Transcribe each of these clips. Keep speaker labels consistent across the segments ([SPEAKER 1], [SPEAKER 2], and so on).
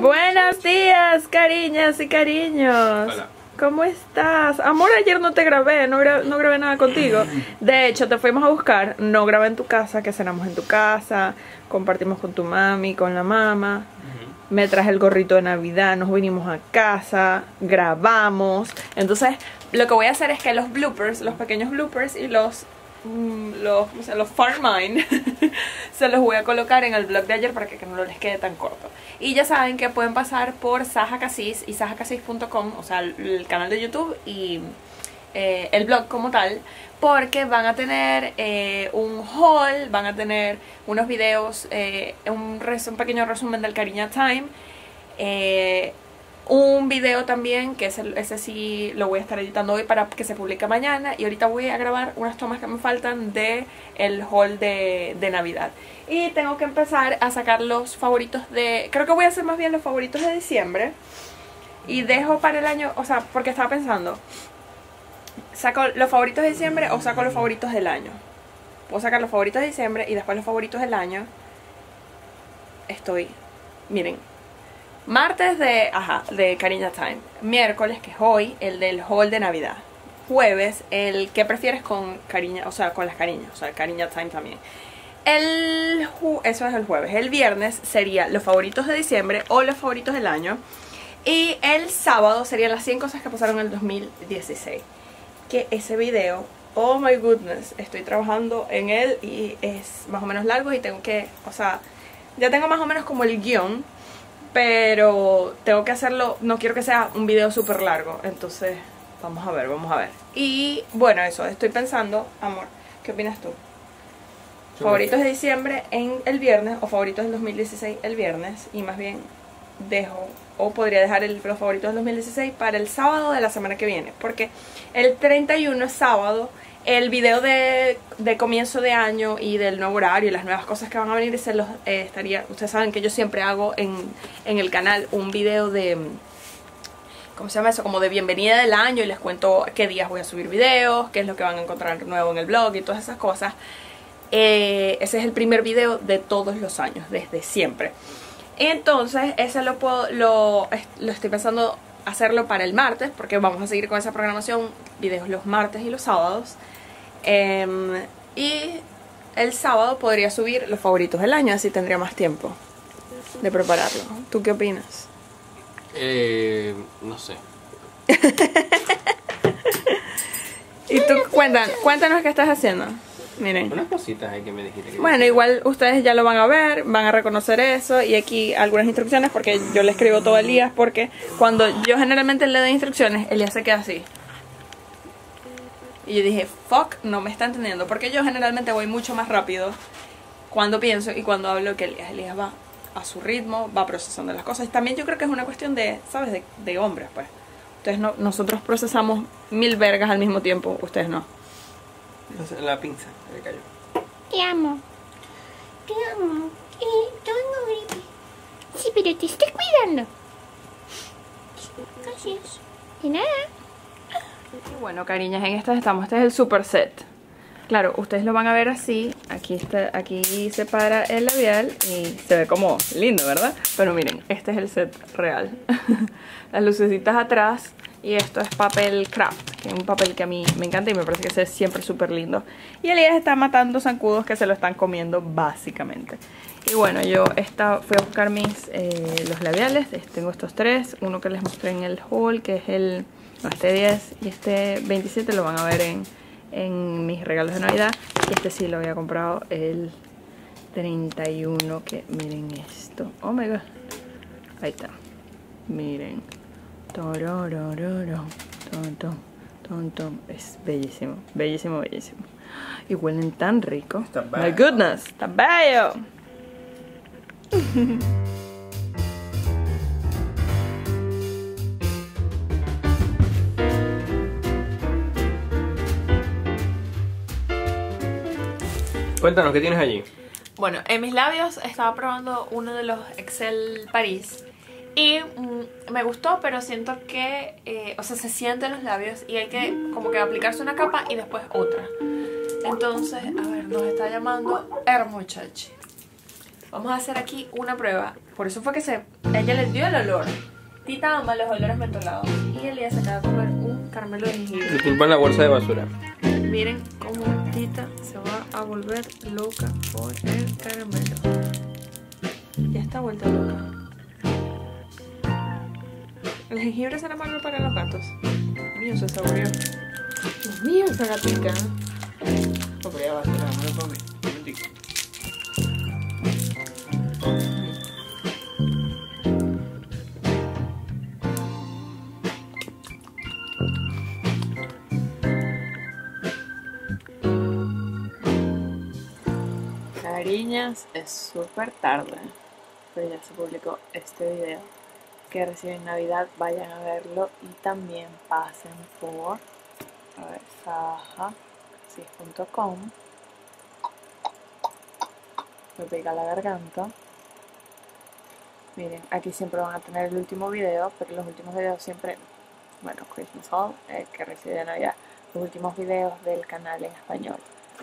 [SPEAKER 1] Buenos días, cariñas y cariños.
[SPEAKER 2] Hola.
[SPEAKER 1] ¿Cómo estás? Amor, ayer no te grabé, no grabé nada contigo. De hecho, te fuimos a buscar, no grabé en tu casa, que cenamos en tu casa, compartimos con tu mami, con la mamá. Me traje el gorrito de Navidad, nos vinimos a casa, grabamos. Entonces, lo que voy a hacer es que los bloopers, los pequeños bloopers y los Farm Mine se los voy a colocar en el vlog de ayer para que no les quede tan corto. Y ya saben que pueden pasar por Saja Casis y sajacasis.com, o sea, el canal de YouTube y el blog como tal, porque van a tener un haul, van a tener unos videos, un pequeño resumen del Cariña Time, un video también, que ese sí lo voy a estar editando hoy para que se publique mañana. Y ahorita voy a grabar unas tomas que me faltan de el haul de Navidad. Y tengo que empezar a sacar los favoritos de... Creo que voy a hacer más bien los favoritos de diciembre. Y dejo para el año, o sea, porque estaba pensando, ¿saco los favoritos de diciembre o saco los favoritos del año? Puedo sacar los favoritos de diciembre y después los favoritos del año. Miren, martes de Cariña Time. Miércoles, que es hoy, el del haul de Navidad. Jueves, el que prefieres con Cariña, o sea, con las cariñas, o sea, Cariña Time también. Eso es el jueves. El viernes sería los favoritos de diciembre o los favoritos del año. Y el sábado serían las 100 cosas que pasaron en el 2016. Que ese video, oh my goodness, estoy trabajando en él y es más o menos largo y tengo que, o sea, ya tengo más o menos como el guión, pero tengo que hacerlo, no quiero que sea un video súper largo, entonces vamos a ver. Y bueno, eso, estoy pensando, amor, ¿qué opinas tú? ¿Favoritos de diciembre en el viernes o favoritos del 2016 el viernes? Y más bien dejo, o podría dejar los favoritos del 2016 para el sábado de la semana que viene, porque el 31 es sábado. El video de comienzo de año y del nuevo horario y las nuevas cosas que van a venir se los ustedes saben que yo siempre hago en el canal un video de, ¿cómo se llama eso? Como de bienvenida del año, y les cuento qué días voy a subir videos, qué es lo que van a encontrar nuevo en el blog y todas esas cosas. Ese es el primer video de todos los años, desde siempre. Entonces ese lo estoy pensando hacerlo para el martes, porque vamos a seguir con esa programación, videos los martes y los sábados. Y el sábado podría subir los favoritos del año, así tendría más tiempo de prepararlo. ¿Tú qué opinas?
[SPEAKER 2] No sé.
[SPEAKER 1] Y tú, cuéntanos qué estás haciendo. Miren.
[SPEAKER 2] Unas cositas ahí que me dijiste que...
[SPEAKER 1] Bueno, igual ustedes ya lo van a ver, van a reconocer eso. Y aquí algunas instrucciones, porque yo le escribo todo Elías, porque cuando yo generalmente le doy instrucciones, Elías se queda así. Y yo dije, fuck, no me está entendiendo, porque yo generalmente voy mucho más rápido cuando pienso y cuando hablo que Elías va a su ritmo, va procesando las cosas. Y también yo creo que es una cuestión de, ¿sabes? De hombres, pues. Ustedes no, nosotros procesamos 1000 vergas al mismo tiempo, ustedes no.
[SPEAKER 2] La pinza se le cayó.
[SPEAKER 3] Te amo. Te amo. Tengo gripe. Sí, pero te estoy cuidando. Gracias. De nada.
[SPEAKER 1] Y bueno, cariñas, en estas estamos. Este es el super set. Claro, ustedes lo van a ver así. Aquí se para el labial y se ve como lindo, ¿verdad? Pero miren, este es el set real. Las lucecitas atrás. Y esto es papel craft, que es un papel que a mí me encanta y me parece que es siempre súper lindo. Y Elías está matando zancudos que se lo están comiendo básicamente. Y bueno, yo fui a buscar los labiales. Tengo estos tres, uno que les mostré en el haul, que es este 10 y este 27 lo van a ver en mis regalos de Navidad. Y este sí lo había comprado el 31, que miren esto. Oh my god. Ahí está. Miren. Es bellísimo, bellísimo, bellísimo. Y huelen tan rico.
[SPEAKER 2] Está bello.
[SPEAKER 1] My goodness, está bello.
[SPEAKER 2] Cuéntanos, ¿qué tienes allí?
[SPEAKER 1] Bueno, en mis labios estaba probando uno de los Excel Paris. Y me gustó, pero siento que, o sea, se sienten los labios y hay que como que aplicarse una capa y después otra. Entonces, a ver, nos está llamando Hermuchachi. Vamos a hacer aquí una prueba. Por eso fue que ella le dio el olor. Tita ama los olores mentolados. Y Elías se acaba de comer un caramelo de jengibre.
[SPEAKER 2] Disculpa la bolsa de basura.
[SPEAKER 1] Miren cómo Tita se va a volver loca por el caramelo. Ya está vuelta loca. ¿El jengibre será malo para los gatos? Dios mío, se saboreó. Dios mío, esa gatica.
[SPEAKER 2] No, pero ya basura, no lo come. Un momentico.
[SPEAKER 1] Cariñas, es súper tarde, pero ya se publicó este video que reciben Navidad. Vayan a verlo y también pasen por saja.com. Me pega la garganta. Miren, aquí siempre van a tener el último video, pero los últimos videos siempre, bueno, Christmas Haul, que recibe Navidad, los últimos videos del canal en español.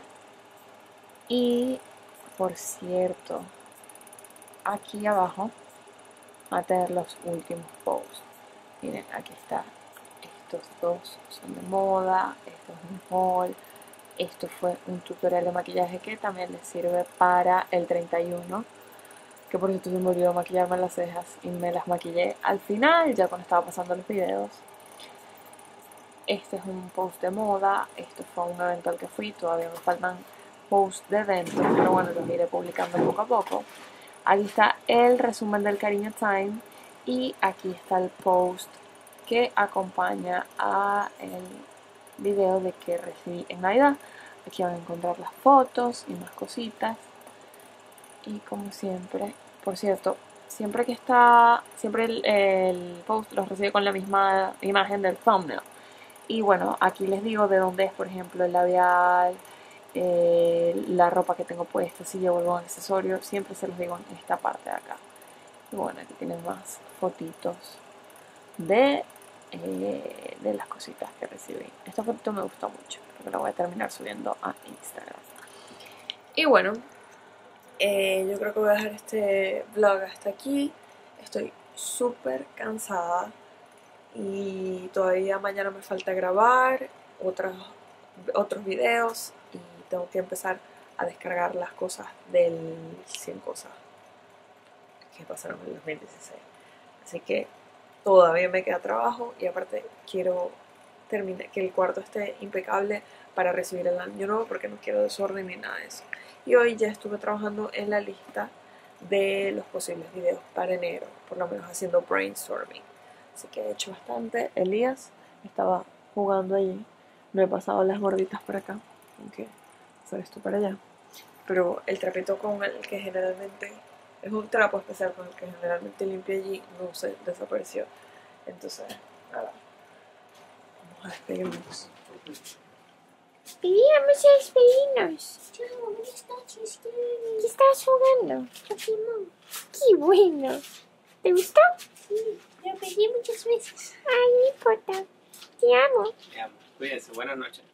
[SPEAKER 1] Y por cierto, aquí abajo va a tener los últimos posts. Miren, aquí está. Estos dos son de moda, esto es un haul, esto fue un tutorial de maquillaje que también les sirve para el 31. Que por cierto se me olvidó maquillarme las cejas y me las maquillé al final, ya cuando estaba pasando los videos. Este es un post de moda, esto fue un evento al que fui, todavía me faltan posts de eventos, pero bueno, los iré publicando poco a poco. Aquí está el resumen del Cariño Time y aquí está el post que acompaña a el video de que recibí en Navidad. Aquí van a encontrar las fotos y más cositas. Y como siempre, por cierto, siempre el post los recibe con la misma imagen del thumbnail. Y bueno, aquí les digo de dónde es, por ejemplo, el labial, la ropa que tengo puesta, si llevo algún accesorio, siempre se los digo en esta parte de acá. Y bueno, aquí tienen más fotitos de las cositas que recibí. Esta fotito me gustó mucho, porque la voy a terminar subiendo a Instagram. Y bueno, yo creo que voy a dejar este vlog hasta aquí. Estoy súper cansada y todavía mañana me falta grabar otros videos y tengo que empezar a descargar las cosas del 100 cosas que pasaron en el 2016. Así que todavía me queda trabajo y aparte quiero terminar que el cuarto esté impecable para recibir el año nuevo, porque no quiero desorden ni nada de eso. Y hoy ya estuve trabajando en la lista de los posibles videos para enero, por lo menos haciendo brainstorming. Así que he hecho bastante. Elías estaba jugando allí. No he pasado las gorditas por acá, aunque hacer esto para allá. Pero el trapito con el que generalmente, es un trapo especial con el que generalmente limpio allí, no se desapareció. Entonces, nada, vamos a despedirnos.
[SPEAKER 3] Vamos a despedirnos. Chao, buenas noches. ¿Qué estabas jugando? Pokémon. ¡Qué bueno! ¿Te gustó? Sí, lo pedí muchas veces. Ay, no importa. Te amo.
[SPEAKER 2] Cuídense, buenas noches.